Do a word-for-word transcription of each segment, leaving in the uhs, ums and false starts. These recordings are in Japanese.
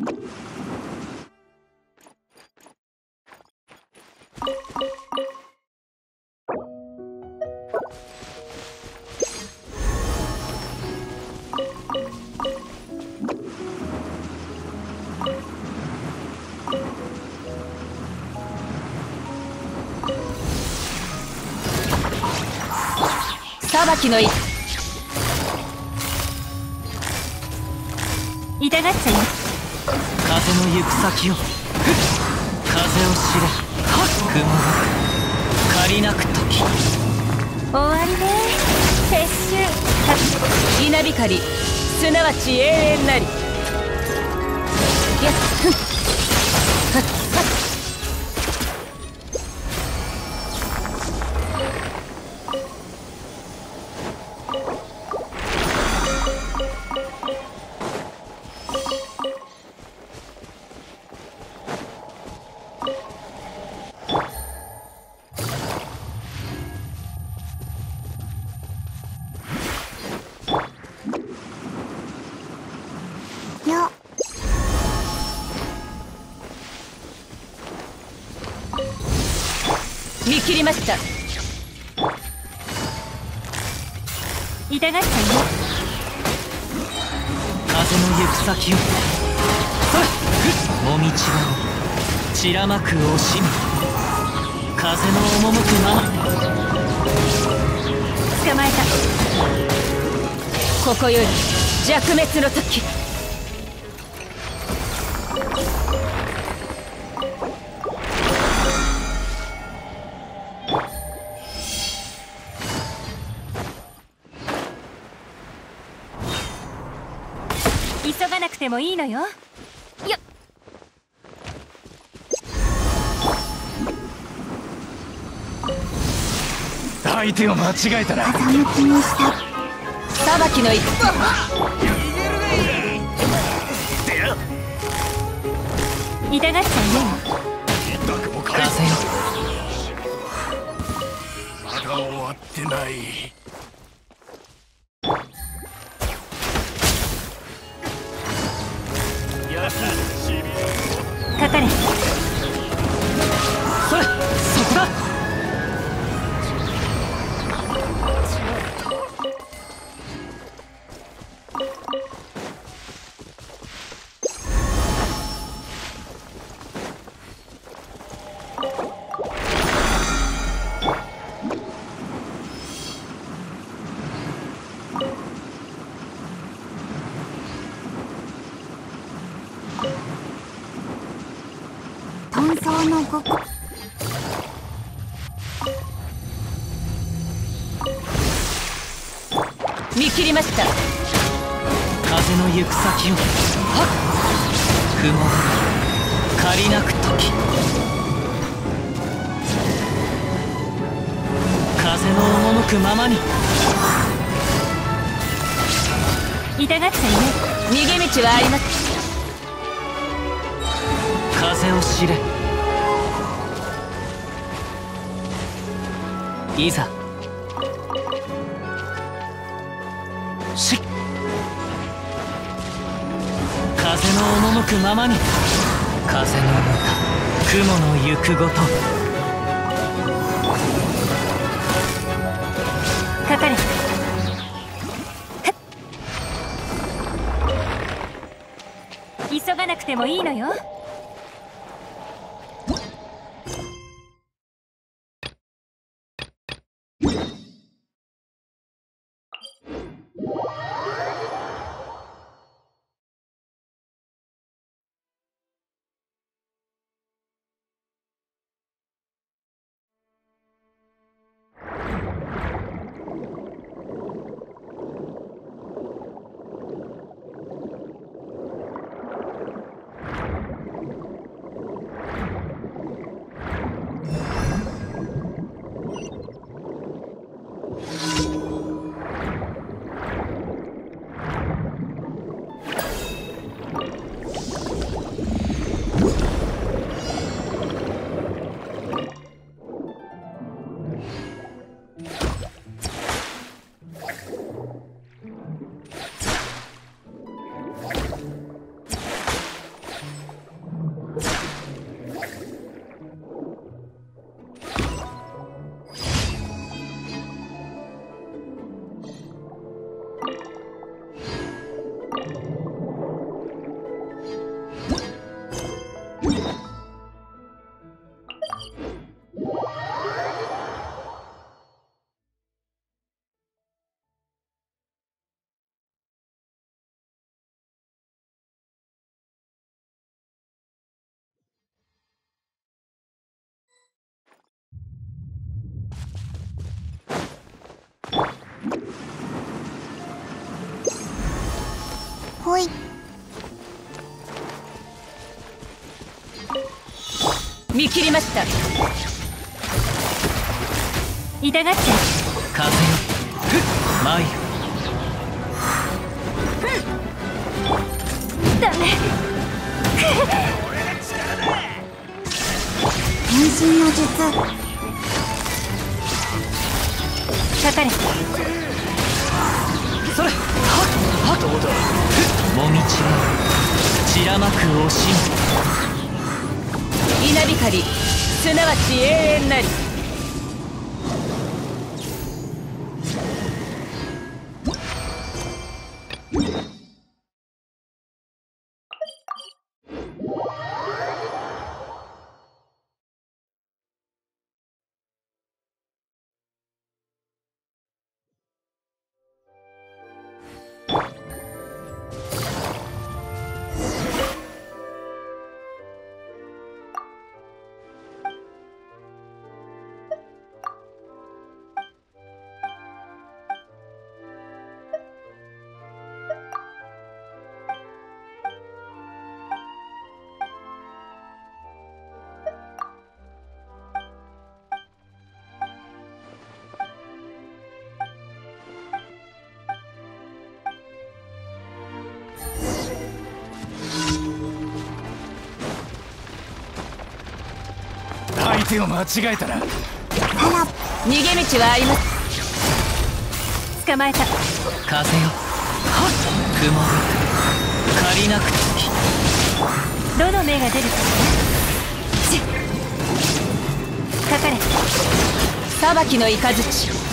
裁きの意。痛がっちゃいます。 風の行く先を風を知れ。雲が借りなく時。 終わりね。撤収。稲光すなわち永遠なり。やっふんはっはっ。見切りました。痛がっちゃいます。 風の行く先をもみちばを散らまく惜しみ。風の赴くまま。 捕まえた。ここより弱滅の時。急がなくてもいいのよ。よっ。 相手を間違えたら風向きにした。裁きの一歩。痛がっちゃいね。 風よ。 まだ終わってない。 かかれ。 それそこだ。 遁走のごこ。見切りました。 風の行く先をはっ雲が借りなく時。風の赴くままに。 痛がっちゃいね。逃げ道はあります。 風を知れ。いざしっ風の赴くままに。風の歌雲の行くごと。 かかれ。急がなくてもいいのよ。 い。 見切りました。痛がっちゃ風よ参る。 ダメ。 変身の術。 かかれ。 それはっはっどうだ。もみちは散らまく惜しみ。 稲光すなわち永遠なり。 相手を間違えたな。 あら、 逃げ道はあります。捕まえた。 風よはっ雲が借りなくてどの目が出るかしかかれ。裁きの雷。せっ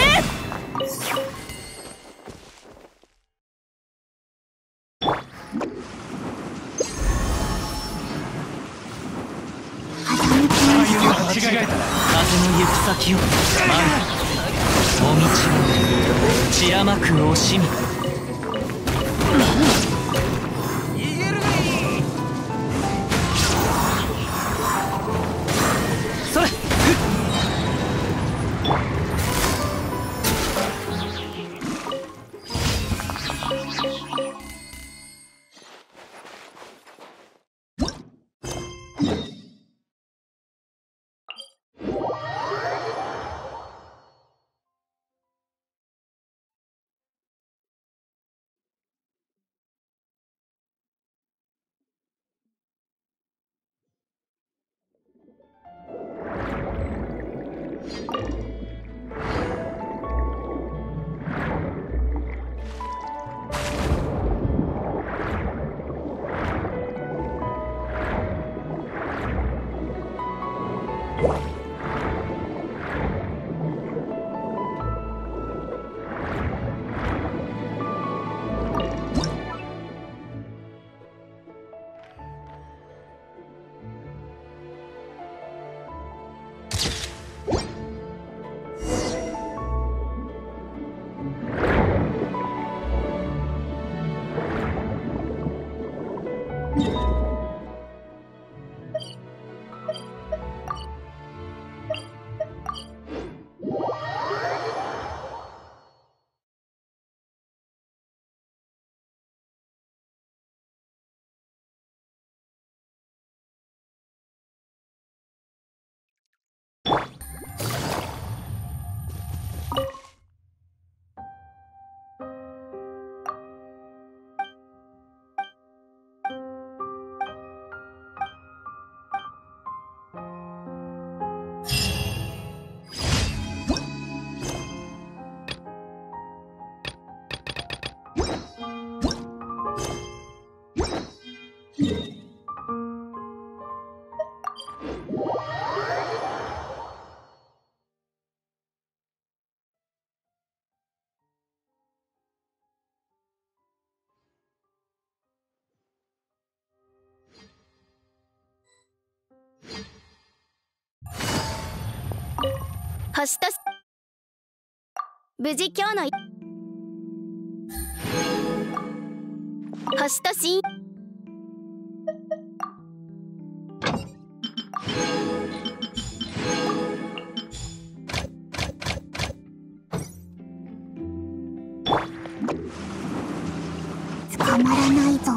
間違えたな。 風の行く先を参る。もみちは散らまく惜しみ。それ星と無事今日の星としん捕たまらないぞ。